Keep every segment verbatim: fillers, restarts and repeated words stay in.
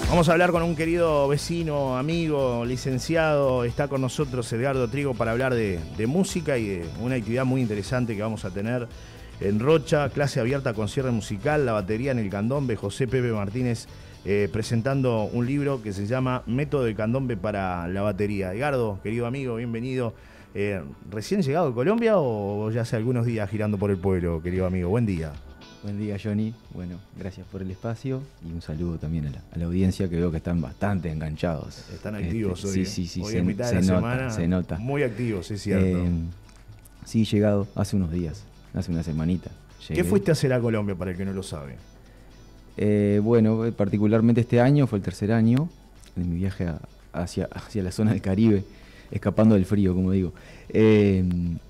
Vamos a hablar con un querido vecino, amigo, licenciado. Está con nosotros Edgardo Trigo para hablar de, de música y de una actividad muy interesante que vamos a tener en Rocha. Clase abierta con cierre musical, la batería en el candombe. José Pepe Martínez eh, presentando un libro que se llama Método de Candombe para la batería. Edgardo, querido amigo, bienvenido. Eh, ¿Recién llegado de Colombia o ya hace algunos días girando por el pueblo, querido amigo? Buen día. Buen día, Johnny. Bueno, gracias por el espacio y un saludo también a la, a la audiencia, que veo que están bastante enganchados. Están activos este, hoy. Sí, sí, sí. Hoy se, en mitad de la se nota, semana. Se nota. Muy activos, es cierto. Eh, sí, llegado hace unos días, hace una semanita. Llegué. ¿Qué fuiste a hacer a Colombia, para el que no lo sabe? Eh, bueno, particularmente este año, fue el tercer año de mi viaje a, hacia, hacia la zona del Caribe, escapando del frío, como digo. Eh,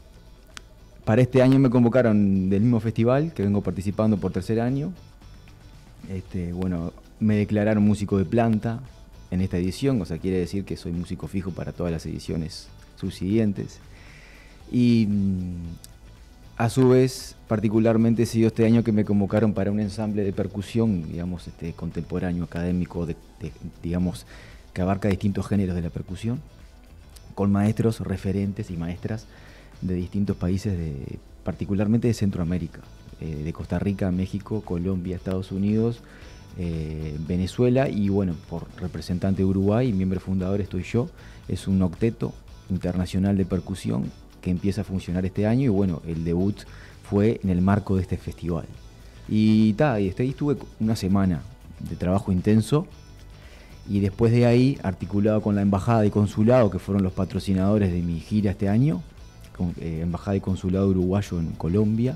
Para este año me convocaron del mismo festival que vengo participando por tercer año. Este, bueno, me declararon músico de planta en esta edición, o sea, quiere decir que soy músico fijo para todas las ediciones subsiguientes. Y a su vez, particularmente se dio este año que me convocaron para un ensamble de percusión, digamos, este, contemporáneo, académico, de, de, digamos, que abarca distintos géneros de la percusión, con maestros, referentes y maestras de distintos países, de, particularmente de Centroamérica, eh, de Costa Rica, México, Colombia, Estados Unidos, eh, Venezuela y bueno, por representante de Uruguay y miembro fundador estoy yo. Es un octeto internacional de percusión que empieza a funcionar este año y bueno, el debut fue en el marco de este festival. Y, ta, y ahí estuve una semana de trabajo intenso y después de ahí, articulado con la embajada y consulado, que fueron los patrocinadores de mi gira este año, con, eh, Embajada y Consulado Uruguayo en Colombia,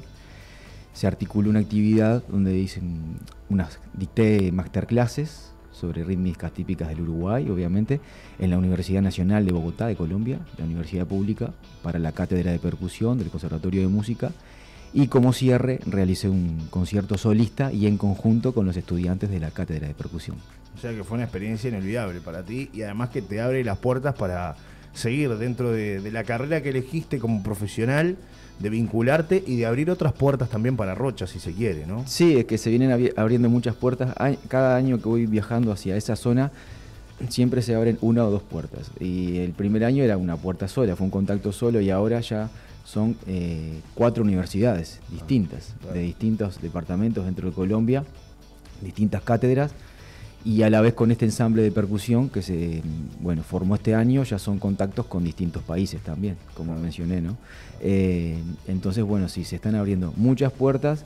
se articuló una actividad donde dicen unas, dicté masterclasses sobre rítmicas típicas del Uruguay, obviamente, en la Universidad Nacional de Bogotá, de Colombia, la universidad pública, para la Cátedra de Percusión del Conservatorio de Música, y como cierre realicé un concierto solista y en conjunto con los estudiantes de la Cátedra de Percusión. O sea que fue una experiencia inolvidable para ti y además que te abre las puertas para seguir dentro de, de la carrera que elegiste como profesional, de vincularte y de abrir otras puertas también para Rocha, si se quiere, ¿no? Sí, es que se vienen abri- abriendo muchas puertas. Cada año que voy viajando hacia esa zona, siempre se abren una o dos puertas. Y el primer año era una puerta sola, fue un contacto solo, y ahora ya son eh, cuatro universidades distintas, ah, claro. de distintos departamentos dentro de Colombia, distintas cátedras. Y a la vez con este ensamble de percusión que se bueno, formó este año, ya son contactos con distintos países también, como mencioné, ¿no? Eh, entonces, bueno, sí, se están abriendo muchas puertas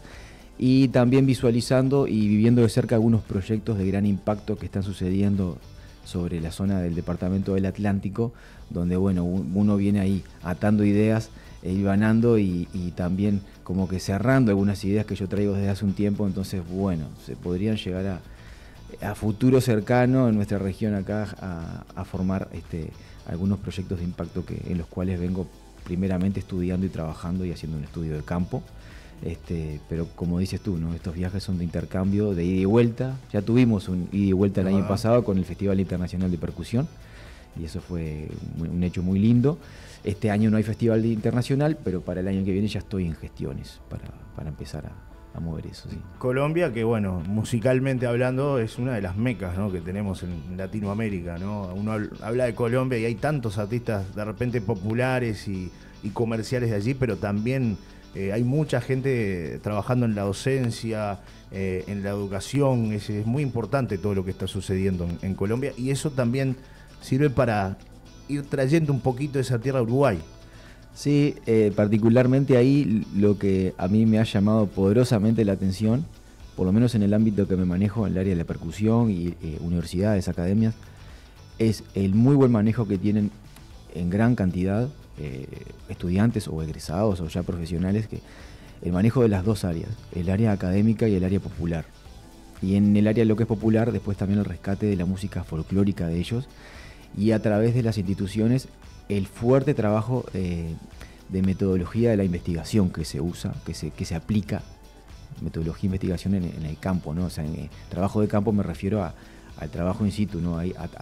y también visualizando y viviendo de cerca algunos proyectos de gran impacto que están sucediendo sobre la zona del departamento del Atlántico, donde, bueno, uno viene ahí atando ideas, eh, hilvanando y, y también como que cerrando algunas ideas que yo traigo desde hace un tiempo. Entonces, bueno, se podrían llegar a a futuro cercano en nuestra región acá a, a formar este, algunos proyectos de impacto que, en los cuales vengo primeramente estudiando y trabajando y haciendo un estudio de campo. Este, pero como dices tú, ¿no? Estos viajes son de intercambio, de ida y vuelta. Ya tuvimos un ida y vuelta el ah. año pasado con el Festival Internacional de Percusión y eso fue un, un hecho muy lindo. Este año no hay Festival Internacional, pero para el año que viene ya estoy en gestiones para, para empezar a a mover eso, sí. Colombia, que bueno, musicalmente hablando, es una de las mecas, ¿no?, que tenemos en Latinoamérica, ¿no? Uno habla de Colombia y hay tantos artistas de repente populares y, y comerciales de allí, pero también eh, hay mucha gente trabajando en la docencia, eh, en la educación. Es, es muy importante todo lo que está sucediendo en, en Colombia y eso también sirve para ir trayendo un poquito de esa tierra a Uruguay. Sí, eh, particularmente ahí lo que a mí me ha llamado poderosamente la atención, por lo menos en el ámbito que me manejo, en el área de la percusión y eh, universidades, academias, es el muy buen manejo que tienen en gran cantidad eh, estudiantes o egresados o ya profesionales, que el manejo de las dos áreas, el área académica y el área popular. Y en el área de lo que es popular, después también el rescate de la música folclórica de ellos y a través de las instituciones el fuerte trabajo eh, de metodología de la investigación que se usa, que se, que se aplica, metodología de investigación en, en el campo, ¿no? O sea, en eh, trabajo de campo me refiero a, al trabajo in situ, ¿no? A, a,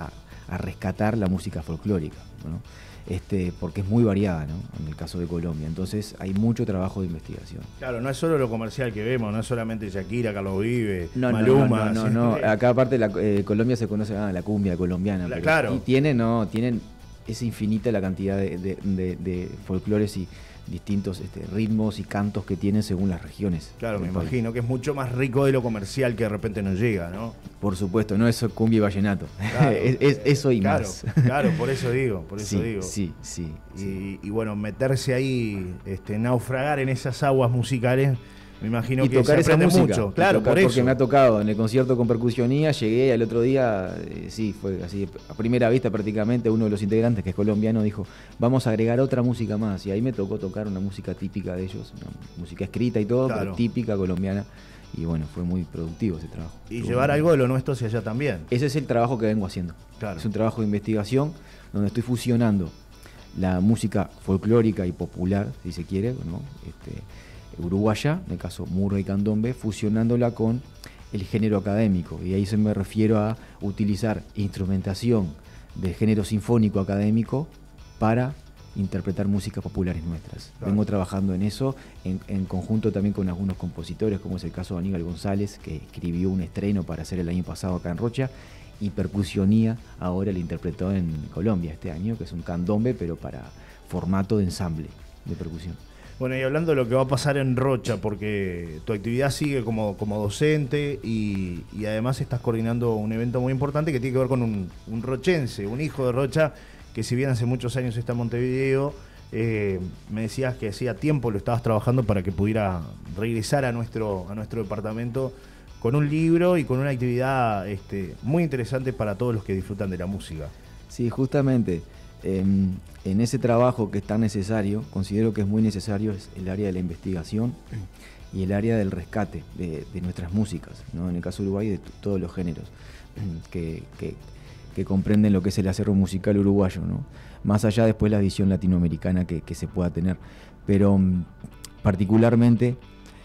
a rescatar la música folclórica, ¿no? Este, porque es muy variada, ¿no? En el caso de Colombia. Entonces hay mucho trabajo de investigación. Claro, no es solo lo comercial que vemos, no es solamente Shakira, Carlos Vive, no, Maluma. No, no, no, no. Acá aparte la, eh, Colombia se conoce, ah, la cumbia colombiana. La, pero, claro. Y tienen, no, tienen, es infinita la cantidad de, de, de, de folclores y distintos este, ritmos y cantos que tienen según las regiones. Claro, me país. imagino que es mucho más rico de lo comercial que de repente nos llega, ¿no? Por supuesto, no es cumbia y vallenato. Claro, es, es eso y claro, más. Claro, por eso digo, por eso sí, digo. Sí, sí. Y, sí. y bueno, meterse ahí, este, naufragar en esas aguas musicales, me imagino y que tocar se esa aprende música, mucho. Claro, tocar, por eso. Porque me ha tocado en el concierto con percusionía, llegué al otro día, eh, sí, fue así, a primera vista prácticamente, uno de los integrantes, que es colombiano, dijo, vamos a agregar otra música más. Y ahí me tocó tocar una música típica de ellos, una música escrita y todo, claro. pero típica colombiana. Y bueno, fue muy productivo ese trabajo. Y Estuvo llevar muy... algo de lo nuestro hacia allá también. Ese es el trabajo que vengo haciendo. Claro. Es un trabajo de investigación donde estoy fusionando la música folclórica y popular, si se quiere, ¿no? Este, uruguaya, en el caso murga y candombe, fusionándola con el género académico. Y ahí se me refiero a utilizar instrumentación del género sinfónico académico para interpretar músicas populares nuestras. Claro. Vengo trabajando en eso, en, en conjunto también con algunos compositores, como es el caso de Aníbal González, que escribió un estreno para hacer el año pasado acá en Rocha, y Percusionía ahora lo interpretó en Colombia este año, que es un candombe, pero para formato de ensamble de percusión. Bueno, y hablando de lo que va a pasar en Rocha, porque tu actividad sigue como, como docente y, y además estás coordinando un evento muy importante que tiene que ver con un, un rochense, un hijo de Rocha, que si bien hace muchos años está en Montevideo, eh, me decías que hacía tiempo lo estabas trabajando para que pudiera regresar a nuestro, a nuestro departamento con un libro y con una actividad este, muy interesante para todos los que disfrutan de la música. Sí, justamente. En, en ese trabajo que es tan necesario, considero que es muy necesario, es el área de la investigación y el área del rescate de, de nuestras músicas, ¿no? En el caso de Uruguay, de todos los géneros que, que, que comprenden lo que es el acervo musical uruguayo, ¿no? Más allá después la visión latinoamericana que, que se pueda tener. Pero particularmente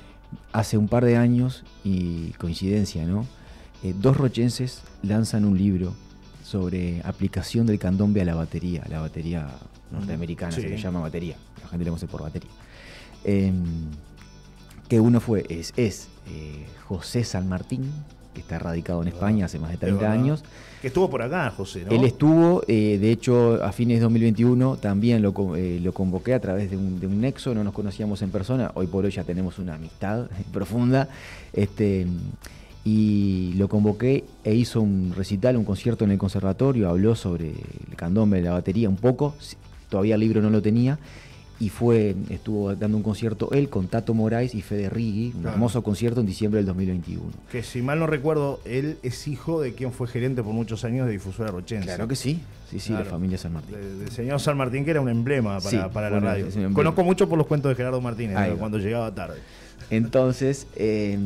hace un par de años, y coincidencia, ¿no? Eh, dos rochenses lanzan un libro sobre aplicación del candombe a la batería, la batería norteamericana, sí. Se le llama batería, la gente le conoce por batería. Eh, que uno fue, es, es eh, José San Martín, que está radicado en España hace más de treinta años. Que estuvo por acá, José, ¿no? Él estuvo, eh, de hecho, a fines de dos mil veintiuno también lo, eh, lo convoqué a través de un, de un nexo, no nos conocíamos en persona, hoy por hoy ya tenemos una amistad profunda. Este... Y lo convoqué e hizo un recital, un concierto en el conservatorio, habló sobre el candombe, la batería un poco, todavía el libro no lo tenía, y fue, estuvo dando un concierto él con Tato Moraes y Fede Righi, un claro. hermoso concierto en diciembre del dos mil veintiuno. Que si mal no recuerdo, él es hijo de quien fue gerente por muchos años de Difusora Rochense. Claro que sí, sí, sí, claro. La familia San Martín. Del de señor San Martín, que era un emblema para, sí, para bueno, la radio. Conozco mucho por los cuentos de Gerardo Martínez, cuando llegaba tarde. Entonces, eh,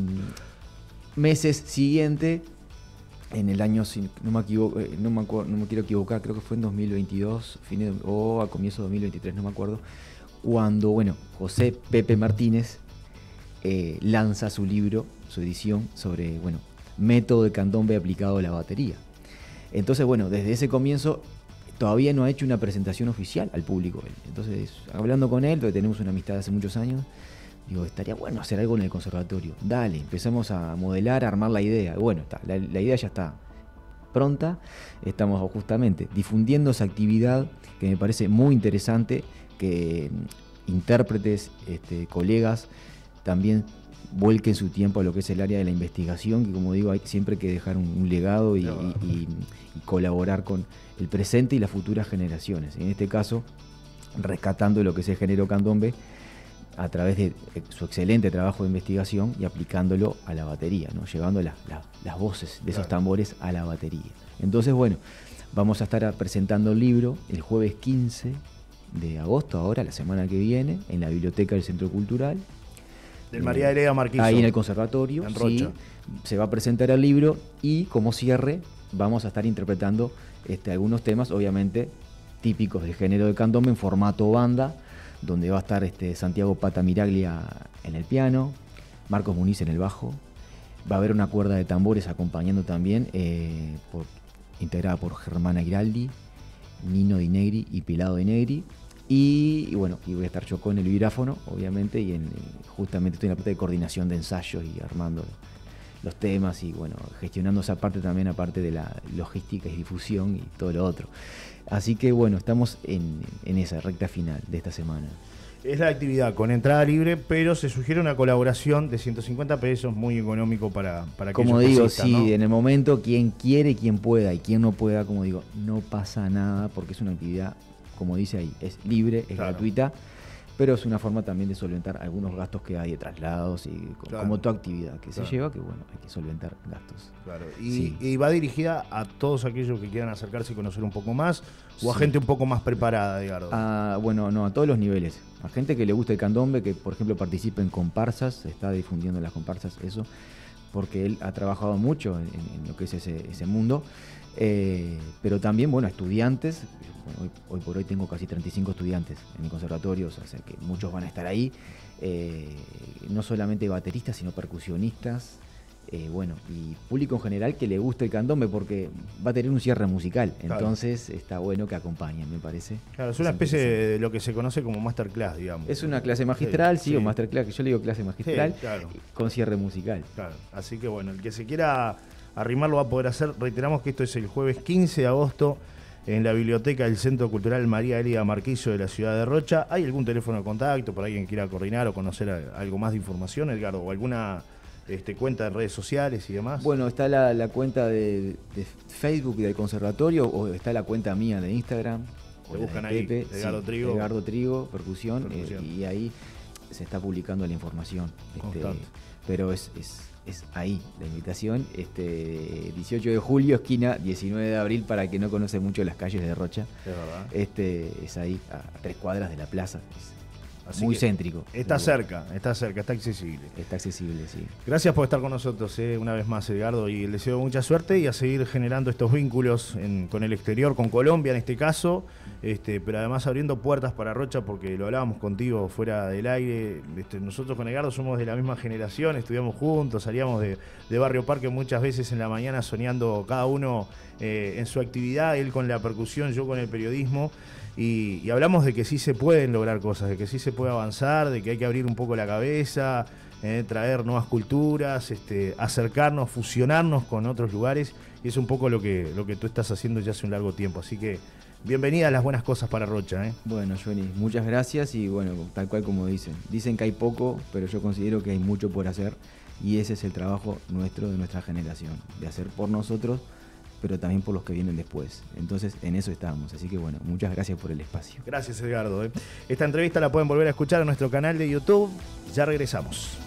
meses siguiente, en el año, no me, equivoco, no, me acuerdo, no me quiero equivocar, creo que fue en dos mil veintidós fines, o a comienzo de dos mil veintitrés, no me acuerdo, cuando, bueno, José Pepe Martínez eh, lanza su libro, su edición, sobre, bueno, método de candombe aplicado a la batería. Entonces, bueno, desde ese comienzo todavía no ha hecho una presentación oficial al público. Entonces, hablando con él, porque tenemos una amistad de hace muchos años, digo, estaría bueno hacer algo en el conservatorio. Dale, empezamos a modelar, a armar la idea. Bueno, está, la, la idea ya está pronta. Estamos justamente difundiendo esa actividad que me parece muy interesante, que intérpretes, este, colegas, también vuelquen su tiempo a lo que es el área de la investigación, que como digo, hay siempre que dejar un, un legado y, no. y, y, y colaborar con el presente y las futuras generaciones. En este caso, rescatando lo que es el género candombe, a través de su excelente trabajo de investigación y aplicándolo a la batería, ¿no? Llevando la, la, las voces de esos tambores a la batería. Entonces, bueno, vamos a estar presentando el libro el jueves quince de agosto, ahora, la semana que viene, en la biblioteca del Centro Cultural. Del María Heredia Marquizo. Ahí en el conservatorio, en Rocha. Sí, se va a presentar el libro y como cierre vamos a estar interpretando este, algunos temas, obviamente, típicos del género de candombe en formato banda, donde va a estar este Santiago Pata Miraglia en el piano, Marcos Muniz en el bajo, va a haber una cuerda de tambores acompañando también eh, por integrada por Germán Aguiraldi, Nino Di Negri y Pelado Di Negri. Y, y bueno, y voy a estar yo con el vibráfono, obviamente, y en, justamente estoy en la parte de coordinación de ensayos y armando los temas y bueno, gestionando esa parte también, aparte de la logística y difusión y todo lo otro. Así que bueno, estamos en, en esa recta final de esta semana. Es la actividad con entrada libre, pero se sugiere una colaboración de ciento cincuenta pesos, muy económico para, para aquellos como digo, que asistan, sí, ¿no? En el momento, quien quiere, quien pueda, y quien no pueda, como digo, no pasa nada, porque es una actividad, como dice ahí, es libre, es claro. gratuita, pero es una forma también de solventar algunos gastos que hay de traslados y claro. como tu actividad que claro. se lleva, que bueno, hay que solventar gastos. Claro. Y, sí. y va dirigida a todos aquellos que quieran acercarse y conocer un poco más, o a sí. gente un poco más preparada, Edgardo. Ah, bueno, no, a todos los niveles. A gente que le gusta el candombe, que por ejemplo participe en comparsas, está difundiendo las comparsas, eso, porque él ha trabajado mucho en, en lo que es ese, ese mundo. Eh, pero también, bueno, estudiantes. Bueno, hoy, hoy por hoy tengo casi treinta y cinco estudiantes en mi conservatorio, o sea que muchos van a estar ahí. Eh, no solamente bateristas, sino percusionistas. Eh, bueno, y público en general que le guste el candombe porque va a tener un cierre musical. Claro. Entonces está bueno que acompañen, me parece. Claro, es una es especie de lo que se conoce como masterclass, digamos. Es una clase magistral, sí, sí, sí. o masterclass, que yo le digo clase magistral, sí, claro. con cierre musical. Claro, así que bueno, el que se quiera arrimar lo va a poder hacer. Reiteramos que esto es el jueves quince de agosto en la biblioteca del Centro Cultural María Elida Marquillo de la ciudad de Rocha. ¿Hay algún teléfono de contacto para alguien que quiera coordinar o conocer algo más de información, Edgardo? ¿O alguna este, cuenta de redes sociales y demás? Bueno, está la, la cuenta de, de Facebook del conservatorio, o está la cuenta mía de Instagram. Te buscan ahí, Pepe, Edgardo sí, Trigo. Edgardo Trigo, percusión, percusión. Eh, y ahí se está publicando la información. Este, pero es... es Es ahí la invitación, este dieciocho de julio, esquina diecinueve de abril, para el que no conoce mucho las calles de Rocha. Es verdad. Este, es ahí, a tres cuadras de la plaza. Es Así muy céntrico. Está cerca, está cerca, está accesible. Está accesible, sí. Gracias por estar con nosotros, eh, una vez más, Edgardo, y les deseo mucha suerte y a seguir generando estos vínculos en, con el exterior, con Colombia en este caso, este, pero además abriendo puertas para Rocha, porque lo hablábamos contigo fuera del aire. Este, nosotros con Edgardo somos de la misma generación, estudiamos juntos, salíamos de, de Barrio Parque muchas veces en la mañana soñando cada uno eh, en su actividad, él con la percusión, yo con el periodismo. Y, y hablamos de que sí se pueden lograr cosas, de que sí se puede avanzar, de que hay que abrir un poco la cabeza, eh, traer nuevas culturas, este, acercarnos, fusionarnos con otros lugares, y es un poco lo que, lo que tú estás haciendo ya hace un largo tiempo. Así que bienvenida a las buenas cosas para Rocha. ¿eh? Bueno, Johnny, muchas gracias y bueno, tal cual como dicen. Dicen que hay poco, pero yo considero que hay mucho por hacer, y ese es el trabajo nuestro, de nuestra generación, de hacer por nosotros, pero también por los que vienen después. Entonces, en eso estamos. Así que bueno, muchas gracias por el espacio. Gracias, Edgardo. ¿eh? Esta entrevista la pueden volver a escuchar en nuestro canal de YouTube. Ya regresamos.